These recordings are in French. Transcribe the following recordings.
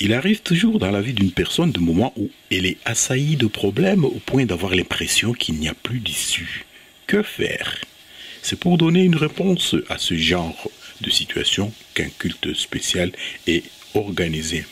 Il arrive toujours dans la vie d'une personne de moments où elle est assaillie de problèmes au point d'avoir l'impression qu'il n'y a plus d'issue. Que faire? C'est pour donner une réponse à ce genre de situation qu'un culte spécial est organisé.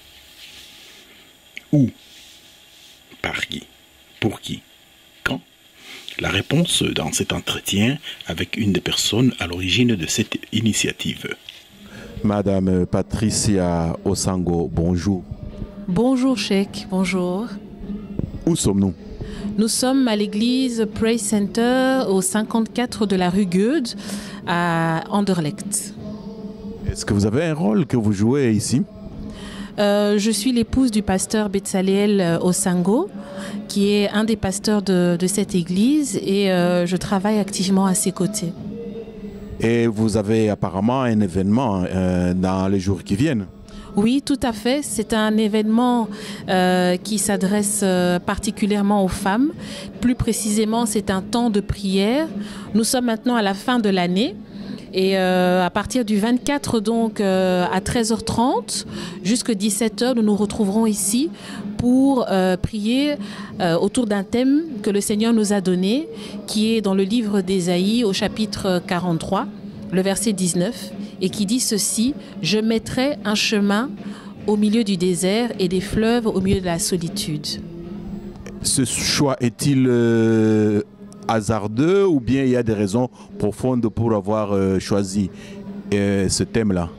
Où? Par qui? Pour qui? Quand? La réponse dans cet entretien avec une des personnes à l'origine de cette initiative. Madame Patricia Osango, bonjour. Bonjour Cheikh, bonjour. Où sommes-nous? Nous sommes à l'église Praise Center au 54 de la rue Goethe à Anderlecht. Est-ce que vous avez un rôle que vous jouez ici? Je suis l'épouse du pasteur Betsaleel Osango, qui est un des pasteurs de cette église, et je travaille activement à ses côtés. Et vous avez apparemment un événement dans les jours qui viennent. Oui, tout à fait. C'est un événement qui s'adresse particulièrement aux femmes. Plus précisément, c'est un temps de prière. Nous sommes maintenant à la fin de l'année. Et à partir du 24, donc à 13h30 jusqu'à 17h, nous nous retrouverons ici pour prier autour d'un thème que le Seigneur nous a donné, qui est dans le livre d'Ésaïe au chapitre 43, le verset 19, et qui dit ceci: « Je mettrai un chemin au milieu du désert et des fleuves au milieu de la solitude. » Ce choix est-il hasardeux ou bien il y a des raisons profondes pour avoir choisi ce thème-là?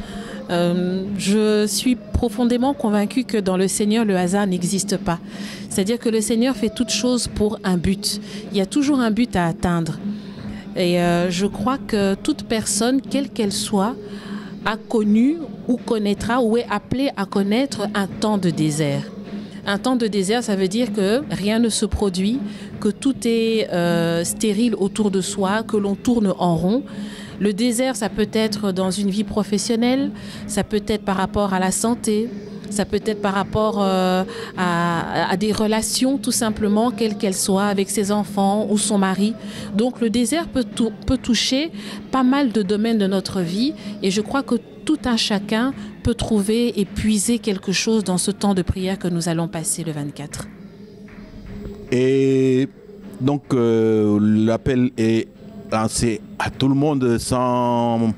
Je suis profondément convaincue que dans le Seigneur, le hasard n'existe pas. C'est-à-dire que le Seigneur fait toutes choses pour un but. Il y a toujours un but à atteindre. Et je crois que toute personne, quelle qu'elle soit, a connu ou connaîtra ou est appelée à connaître un temps de désert. Un temps de désert, ça veut dire que rien ne se produit, que tout est stérile autour de soi, que l'on tourne en rond. Le désert, ça peut être dans une vie professionnelle, ça peut être par rapport à la santé, ça peut être par rapport à des relations tout simplement, quelles qu'elles soient, avec ses enfants ou son mari. Donc le désert peut toucher pas mal de domaines de notre vie, et je crois que tout un chacun peut trouver et puiser quelque chose dans ce temps de prière que nous allons passer le 24. Et donc l'appel est lancé à tout le monde sans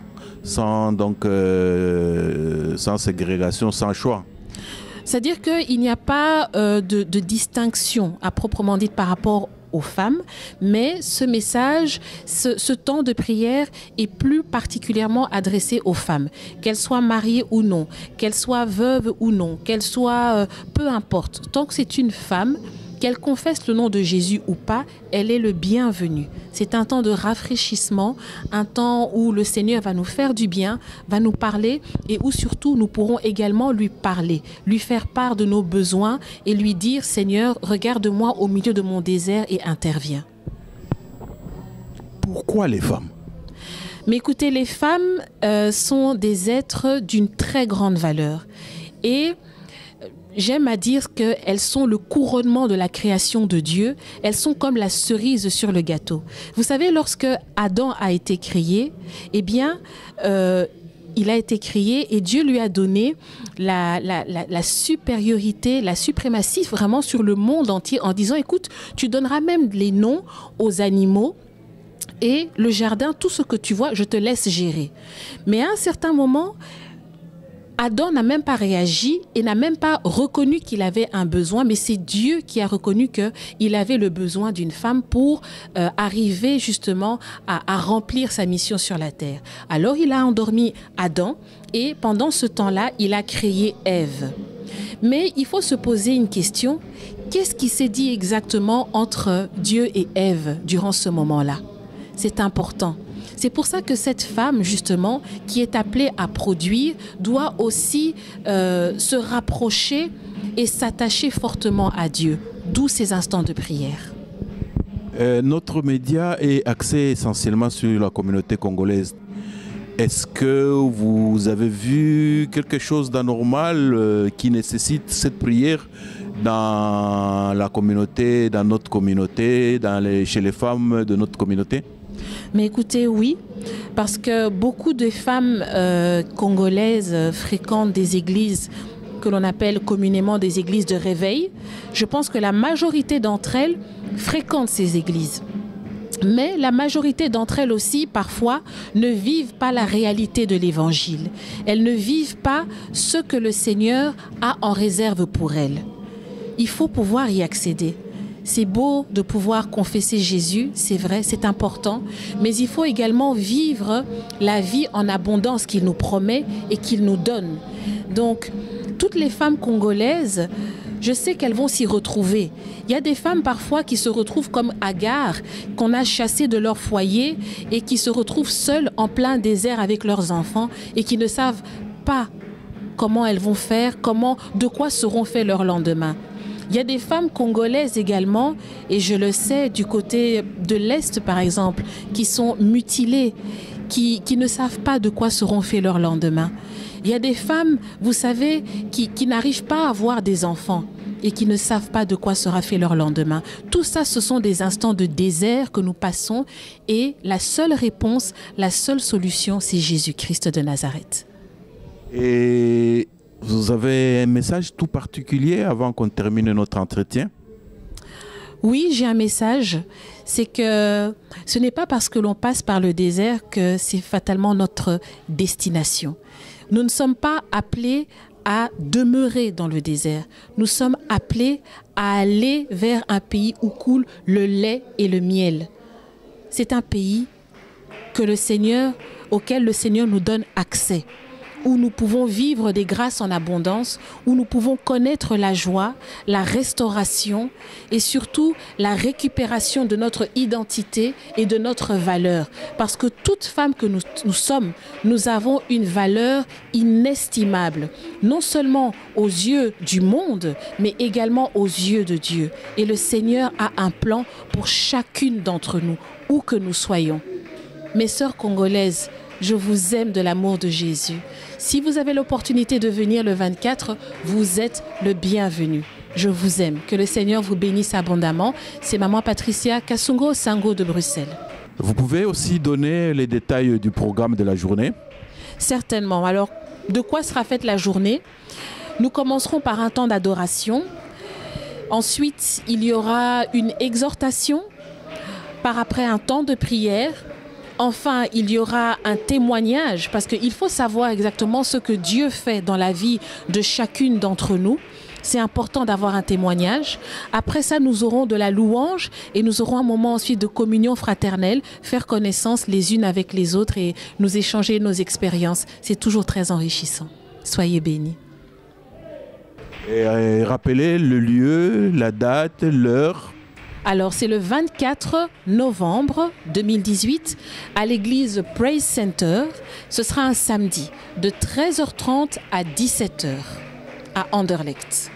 ségrégation, sans choix. C'est-à-dire qu'il n'y a pas de distinction à proprement dit par rapport aux femmes, mais ce message, ce temps de prière est plus particulièrement adressé aux femmes, qu'elles soient mariées ou non, qu'elles soient veuves ou non, qu'elles soient, peu importe, tant que c'est une femme, qu'elle confesse le nom de Jésus ou pas, elle est le bienvenu. C'est un temps de rafraîchissement, un temps où le Seigneur va nous faire du bien, va nous parler, et où surtout nous pourrons également lui parler, lui faire part de nos besoins et lui dire: Seigneur, regarde-moi au milieu de mon désert et interviens. Pourquoi les femmes? Mais écoutez, les femmes sont des êtres d'une très grande valeur. Et j'aime à dire qu'elles sont le couronnement de la création de Dieu. Elles sont comme la cerise sur le gâteau. Vous savez, lorsque Adam a été créé, eh bien, il a été créé et Dieu lui a donné la supériorité, la suprématie vraiment sur le monde entier en disant: écoute, tu donneras même les noms aux animaux. Et le jardin, tout ce que tu vois, je te laisse gérer. Mais à un certain moment, Adam n'a même pas réagi et n'a même pas reconnu qu'il avait un besoin, mais c'est Dieu qui a reconnu qu'il avait le besoin d'une femme pour arriver justement à remplir sa mission sur la terre. Alors il a endormi Adam et pendant ce temps-là, il a créé Ève. Mais il faut se poser une question: qu'est-ce qui s'est dit exactement entre Dieu et Ève durant ce moment-là? C'est important. C'est pour ça que cette femme, justement, qui est appelée à produire, doit aussi se rapprocher et s'attacher fortement à Dieu, d'où ces instants de prière. Notre média est axé essentiellement sur la communauté congolaise. Est-ce que vous avez vu quelque chose d'anormal qui nécessite cette prière dans la communauté, dans notre communauté, chez les femmes de notre communauté? Mais écoutez, oui, parce que beaucoup de femmes congolaises fréquentent des églises que l'on appelle communément des églises de réveil. Je pense que la majorité d'entre elles fréquentent ces églises. Mais la majorité d'entre elles aussi, parfois, ne vivent pas la réalité de l'Évangile. Elles ne vivent pas ce que le Seigneur a en réserve pour elles. Il faut pouvoir y accéder. C'est beau de pouvoir confesser Jésus, c'est vrai, c'est important, mais il faut également vivre la vie en abondance qu'il nous promet et qu'il nous donne. Donc, toutes les femmes congolaises, je sais qu'elles vont s'y retrouver. Il y a des femmes parfois qui se retrouvent comme Agar, qu'on a chassées de leur foyer et qui se retrouvent seules en plein désert avec leurs enfants et qui ne savent pas comment elles vont faire, de quoi seront faits leurs lendemains. Il y a des femmes congolaises également, et je le sais du côté de l'Est par exemple, qui sont mutilées, qui ne savent pas de quoi seront faits leurs lendemains. Il y a des femmes, vous savez, qui n'arrivent pas à avoir des enfants et qui ne savent pas de quoi sera fait leur lendemain. Tout ça, ce sont des instants de désert que nous passons et la seule réponse, la seule solution, c'est Jésus-Christ de Nazareth. Et vous avez un message tout particulier avant qu'on termine notre entretien? Oui, j'ai un message. C'est que ce n'est pas parce que l'on passe par le désert que c'est fatalement notre destination. Nous ne sommes pas appelés à demeurer dans le désert. Nous sommes appelés à aller vers un pays où coule le lait et le miel. C'est un pays auquel le Seigneur nous donne accès, où nous pouvons vivre des grâces en abondance, où nous pouvons connaître la joie, la restauration et surtout la récupération de notre identité et de notre valeur. Parce que toute femme que nous sommes, nous avons une valeur inestimable, non seulement aux yeux du monde, mais également aux yeux de Dieu. Et le Seigneur a un plan pour chacune d'entre nous, où que nous soyons. Mes sœurs congolaises, je vous aime de l'amour de Jésus. Si vous avez l'opportunité de venir le 24, vous êtes le bienvenu. Je vous aime. Que le Seigneur vous bénisse abondamment. C'est Maman Patricia Kassungo Sango de Bruxelles. Vous pouvez aussi donner les détails du programme de la journée? Certainement. Alors, de quoi sera faite la journée? Nous commencerons par un temps d'adoration. Ensuite, il y aura une exhortation. Par après, un temps de prière. Enfin, il y aura un témoignage parce qu'il faut savoir exactement ce que Dieu fait dans la vie de chacune d'entre nous. C'est important d'avoir un témoignage. Après ça, nous aurons de la louange et nous aurons un moment ensuite de communion fraternelle, faire connaissance les unes avec les autres et nous échanger nos expériences. C'est toujours très enrichissant. Soyez bénis. Et rappelez le lieu, la date, l'heure. Alors, c'est le 24 novembre 2018 à l'église Praise Center. Ce sera un samedi de 13h30 à 17h à Anderlecht.